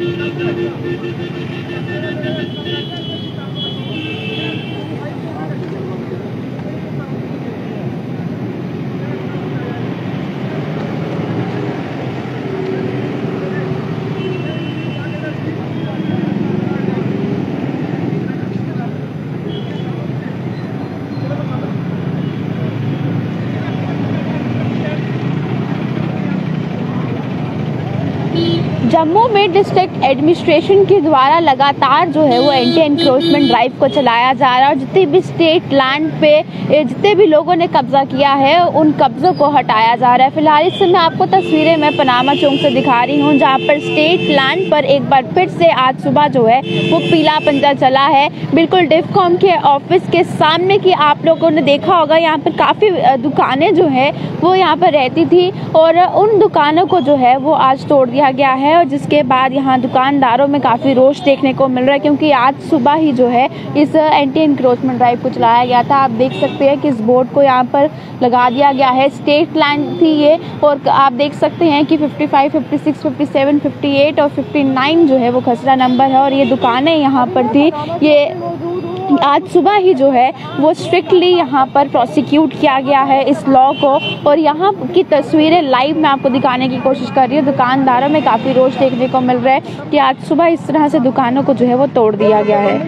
जम्मू में district administration के द्वारा लगातार जो है वो एंटी एनक्रोचमेंट ड्राइव को चलाया जा रहा है और जितने भी स्टेट लैंड पे जितने भी लोगों ने कब्जा किया है उन कब्जों को हटाया जा रहा है। फिलहाल इस समय आपको तस्वीरें मैं पनामा चौक से दिखा रही हूँ, जहाँ पर स्टेट लैंड पर एक बार फिर से आज सुबह जो है वो पीला पंजा चला है। बिल्कुल डिफकॉम के ऑफिस के सामने की आप लोगों ने देखा होगा, यहाँ पर काफ़ी दुकानें जो है वो यहाँ पर रहती थी और उन दुकानों को जो है वो आज तोड़ दिया गया है। और जिसके बाद यहाँ दुकानदारों में काफ़ी रोष देखने को मिल रहा है, क्योंकि आज सुबह ही जो है इस एंटी एनक्रोचमेंट ड्राइव को चलाया गया था। आप देख सकते हैं कि इस बोर्ड को यहाँ पर लगा दिया गया है। स्टेट लैंड थी ये और आप देख सकते हैं कि 55, 56, 57, 58 और 59 जो है वो खसरा नंबर है और ये दुकानें यहाँ पर थी। ये आज सुबह ही जो है वो स्ट्रिक्टली यहाँ पर प्रोसिक्यूट किया गया है इस लॉ को और यहाँ की तस्वीरें लाइव मैं आपको दिखाने की कोशिश कर रही हूँ। दुकानदारों में काफ़ी रोष देखने को मिल रहा है कि आज सुबह इस तरह से दुकानों को जो है वो तोड़ दिया गया है।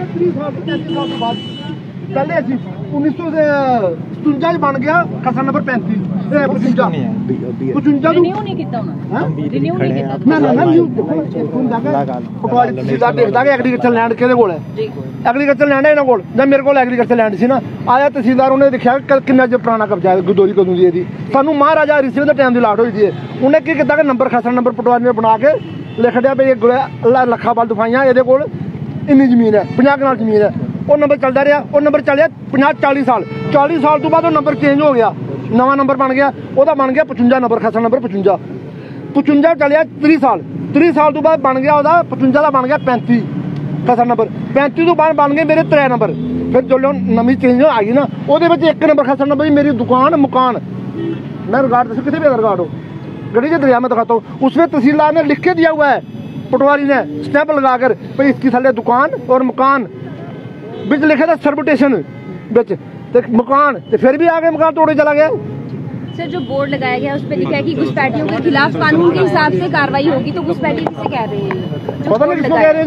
1957 बन गया खसरा नंबर 35 एग्रीकल्चर लैंड कि एग्रीकल्चर लैंड है इन्होंने कोल जब मेरे को एग्रीकल्चर लैंड सी ना आया तहसीलदार उन्हें देखा किन्ना जो पुराना कब्जा है गदौरी कदों दी सानू महाराजा हरी सिंह के टाइम की लाट हुई थी। उन्हें की किया कि नंबर खसरा नंबर पटवारी ने बना के लिख दिया भाई लखा बल दफाइयां ये कोल इन्नी जमीन है 50 कनाल जमीन है। वो नंबर चलता रहा, वो नंबर चलिया 50-40 साल 40 साल तो बाद वो नंबर चेंज हो गया, नवा नंबर बन गया, वह बन गया 55 नंबर खसरा नंबर 55 चलिया 30 साल तो बाद बन गया वह 55 का बन गया 35 खसरा नंबर 35 तो बाद बन गए मेरे 3 नंबर। फिर जो नवी चेंज आई ना वो 1 नंबर खसरा नंबर मेरी दुकान मकान मैं रिकॉर्ड दसो कितने भी रिकॉर्ड हो गड़ी के दरिया में दिखाता हूँ। उसमें तहसीलदार ने लिख के दिया हुआ है पटवारी ने स्टैंप लगाकर भाई इसकी थले दुकान और मकान बिच लिखे था सर्विटेशन बिच मकान तो फिर भी आगे मकान तोड़े चला गया। सर जो बोर्ड लगाया गया उस पर लिखा है कि घुसपैठियों के खिलाफ कानून के हिसाब से कार्रवाई होगी, तो घुसपैठी किसे कह रहे हैं? पता नहीं किसको कह रहे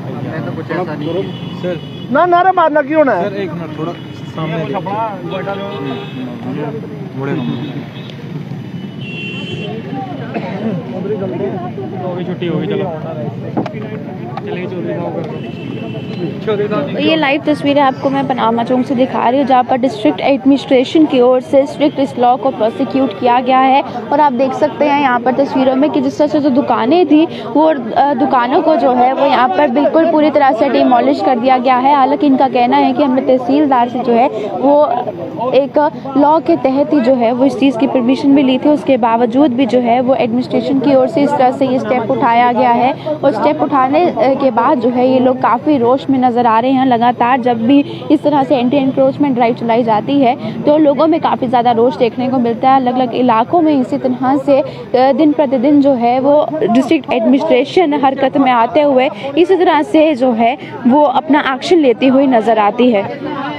हैं ना नारा मारना क्यों होना है? एक मिनट थोड़ा सामने छुट्टी होगी चलो ये लाइव तस्वीरें आपको मैं पनामा चौक से दिखा रही हूँ, जहाँ पर डिस्ट्रिक्ट एडमिनिस्ट्रेशन की ओर से स्ट्रिक्ट इस लॉ को प्रोसिक्यूट किया गया है। और आप देख सकते हैं यहाँ पर तस्वीरों में कि जिस तरह से जो दुकानें थी वो दुकानों को जो है वो यहाँ पर बिल्कुल पूरी तरह से डिमोलिश कर दिया गया है। हालांकि इनका कहना है कि हमने तहसीलदार से जो है वो एक लॉ के तहत ही जो है वो इस चीज़ की परमिशन भी ली थी, उसके बावजूद भी जो है वो एडमिनिस्ट्रेशन की ओर से इस तरह से ये स्टेप उठाया गया है। और स्टेप उठाने के बाद जो है ये लोग काफ़ी रोष में नज़र आ रहे हैं। लगातार जब भी इस तरह से एंटी एनक्रोचमेंट ड्राइव चलाई जाती है तो लोगों में काफ़ी ज़्यादा रोष देखने को मिलता है। अलग अलग इलाकों में इसी तरह से दिन प्रतिदिन जो है वो डिस्ट्रिक्ट एडमिनिस्ट्रेशन हरकत में आते हुए इसी तरह से जो है वो अपना एक्शन लेती हुई नज़र आती है।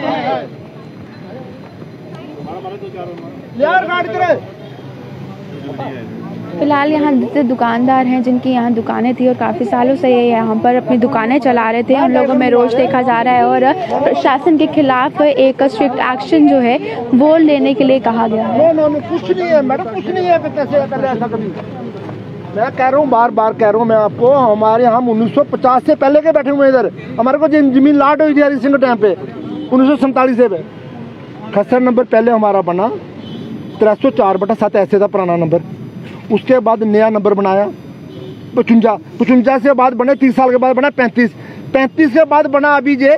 फिलहाल यहाँ जितने दुकानदार हैं जिनकी यहाँ दुकानें थी और काफ़ी सालों से ये यहाँ पर अपनी दुकानें चला रहे थे, उन लोगों में रोष देखा जा रहा है और प्रशासन के खिलाफ एक स्ट्रिक्ट एक्शन जो है वो लेने के लिए कहा गया है। कुछ नहीं है मैडम, कुछ नहीं है ऐसा कभी। मैं कह रहा हूँ बार बार कह रहा हूँ मैं आपको, हमारे हम 1950 से पहले के बैठे हुए इधर, हमारे को जमीन लाट हुई थी हरी सिंह के टाइम पे 1947 से। खसरा नंबर पहले हमारा बना 304/7 ऐसे था पुराना नंबर। उसके बाद नया नंबर बनाया 55 से बाद बने 30 साल के बाद बना 35 के बाद बना अभी जे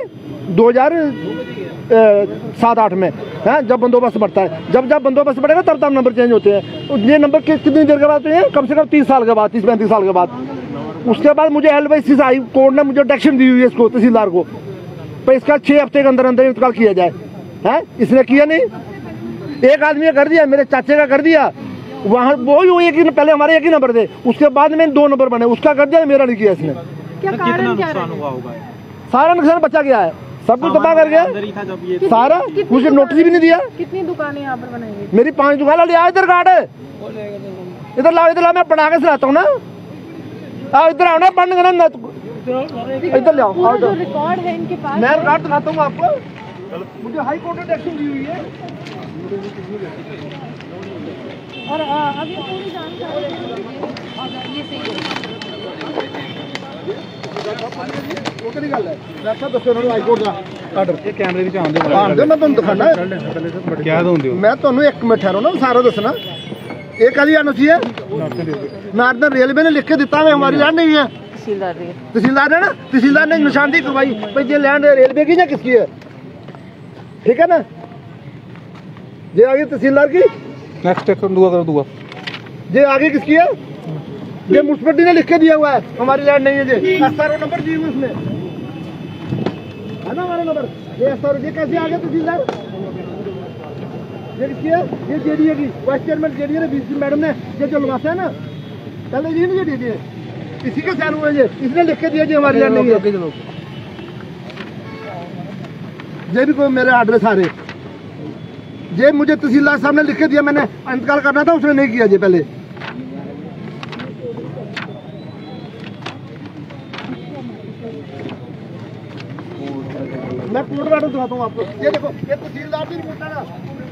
2007-8 में है जब बंदोबस्त बढ़ता है। जब बंदोबस्त बढ़ेगा तब नंबर चेंज होते हैं। तो ये नंबर कितनी देर के बाद होते हैं? कम से कम 30 साल के बाद, 30-35 साल के बाद। उसके बाद मुझे LYC हाई कोर्ट ने मुझे डायरेक्शन दी हुई है इसको तहसीलदार को, पर इसका 6 हफ्ते के अंदर अंदर इंतकाल किया जाए। है इसने किया नहीं, एक आदमी का कर दिया, मेरे चाचे का कर दिया, वहाँ वही एक ही पहले हमारे एक ही नंबर थे, उसके बाद में 2 नंबर बने, उसका कर दिया, मेरा नहीं किया इसने। क्या कारण क्या हुआ होगा? सारा नुकसान बच्चा गया है, सब कुछ तबाह कर गया सारा, मुझे नोटिस भी नहीं दिया। कितनी दुकानें यहाँ पर बनाई? मेरी 5 दुकान लिया, इधर काट, इधर लाओ, मैं पढ़ा के सुनाता हूँ ना। आओ इधर आओ ना, पढ़ने का ना, इधर ले आओ। जो रिकॉर्ड है इनके पास, मैं रिकॉर्ड दिखाता हूँ आपको, मुझे हाई कोर्ट ने एक्शन दी हुई है। और अब ये पूरी जानकारी कैमरे ਵਿੱਚ ਆਉਂਦੇ मैं तुम दिखाना क्या दोंदे हो? मैं तुम 1 मिनट ठहरो ना, सारा दसना। ये कभी आना चाहिए, नार्दर्न रेलवे ने लिख के दिता है, हमारी लैंड नहीं है। तहसीलदार ने ना, तहसीलदार ने निशानदेही करवाई भाई ये लैंड रेलवे की या किसकी है, ठीक है ना। ये आगे तहसीलदार की, नेक्स्ट दूंगा कर दूंगा। ये आगे किसकी है, ये म्युनिसिपैलिटी ने लिख के दिया हुआ है, हमारी लैंड नहीं है। ये SRO नंबर दिए हुए उसने, है ना हमारा नंबर। ये SRO, ये कैसे आ गया तहसीलदार, ये किसकी है, ये JDA की, वाइस चेयरमैन JDA ने, BC मैडम ने ये जो लगाता है ना, पहले ये नहीं JDA, इसी के साइन हुए, ये इसने लिख के दिया जी हमारी लैंड नहीं है। ये भी कोई मेरे आर्डर सारे, ये मुझे तहसीलदार साहब ने लिख के दिया, मैंने इंतकाल करना था, उसने नहीं किया। ये पहले मैं कोर्ट ऑर्डर दिखाता हूँ आपको, ये देखो, ये तहसीलदार की रिपोर्ट है ना।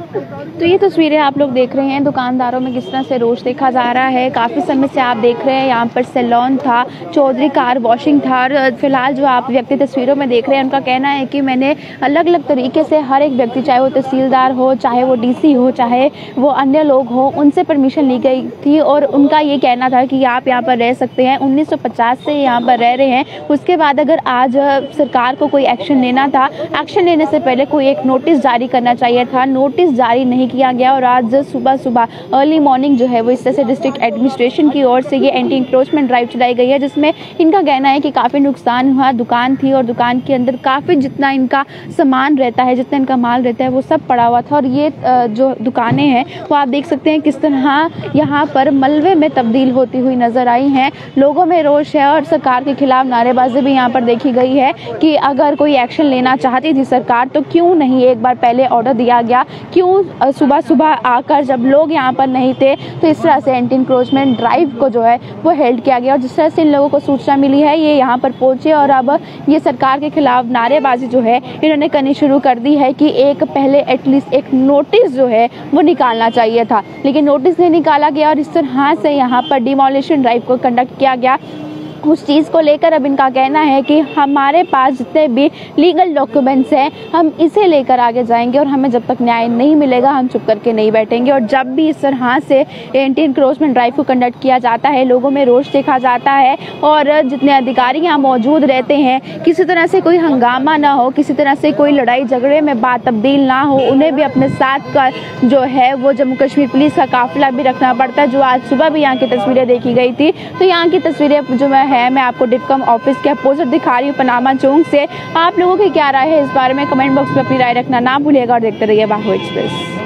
तो ये तस्वीरें आप लोग देख रहे हैं, दुकानदारों में किस तरह से रोष देखा जा रहा है। काफ़ी समय से आप देख रहे हैं यहाँ पर सैलून था, चौधरी कार वॉशिंग था, और फिलहाल जो आप व्यक्ति तस्वीरों में देख रहे हैं उनका कहना है कि मैंने अलग अलग तरीके से हर एक व्यक्ति, चाहे वो तहसीलदार हो, चाहे वो DC हो, चाहे वो अन्य लोग हो, उनसे परमिशन ली गई थी और उनका ये कहना था कि आप यहाँ पर रह सकते हैं। 1950 से यहाँ पर रह रहे हैं। उसके बाद अगर आज सरकार को कोई एक्शन लेना था, एक्शन लेने से पहले कोई एक नोटिस जारी करना चाहिए था, नोटिस जारी नहीं किया गया। और आज सुबह अर्ली मॉर्निंग जो है वो इस तरह से डिस्ट्रिक्ट एडमिनिस्ट्रेशन की ओर से ये एंटी इंक्रोचमेंट ड्राइव चलाई गई है, जिसमें इनका कहना है कि काफ़ी नुकसान हुआ। दुकान थी और दुकान के अंदर काफ़ी जितना इनका सामान रहता है, जितना इनका माल रहता है, वो सब पड़ा हुआ था। और ये जो दुकानें हैं वो आप देख सकते हैं किस तरह यहाँ पर मलबे में तब्दील होती हुई नजर आई हैं। लोगों में रोष है और सरकार के खिलाफ नारेबाजी भी यहाँ पर देखी गई है कि अगर कोई एक्शन लेना चाहती थी सरकार तो क्यों नहीं एक बार पहले ऑर्डर दिया गया, क्यों सुबह आकर जब लोग यहाँ पर नहीं थे तो इस तरह से एंटी इंक्रोचमेंट ड्राइव को जो है वो हेल्ड किया गया। और जिस तरह से इन लोगों को सूचना मिली है ये यहाँ पर पहुंचे और अब ये सरकार के खिलाफ नारेबाजी जो है इन्होंने करनी शुरू कर दी है कि एक पहले एटलीस्ट एक नोटिस जो है वो निकालना चाहिए था, लेकिन नोटिस नहीं निकाला गया और इस तरह से यहाँ पर डिमोलिशन ड्राइव को कंडक्ट किया गया। उस चीज़ को लेकर अब इनका कहना है कि हमारे पास जितने भी लीगल डॉक्यूमेंट्स हैं हम इसे लेकर आगे जाएंगे और हमें जब तक न्याय नहीं मिलेगा हम चुप करके नहीं बैठेंगे। और जब भी इस तरह से एंटी इंक्रोचमेंट ड्राइव को कंडक्ट किया जाता है, लोगों में रोष देखा जाता है और जितने अधिकारी यहाँ मौजूद रहते हैं, किसी तरह से कोई हंगामा ना हो, किसी तरह से कोई लड़ाई झगड़े में बात तब्दील ना हो, उन्हें भी अपने साथ का जो है वो जम्मू कश्मीर पुलिस का काफिला भी रखना पड़ता है। जो आज सुबह भी यहाँ की तस्वीरें देखी गई थी, तो यहाँ की तस्वीरें जो मैं आपको डिफकॉम ऑफिस के अपोजिट दिखा रही हूँ पनामा चौक से। आप लोगों की क्या राय है इस बारे में कमेंट बॉक्स में अपनी राय रखना ना भूलिएगा और देखते रहिए बाहु एक्सप्रेस।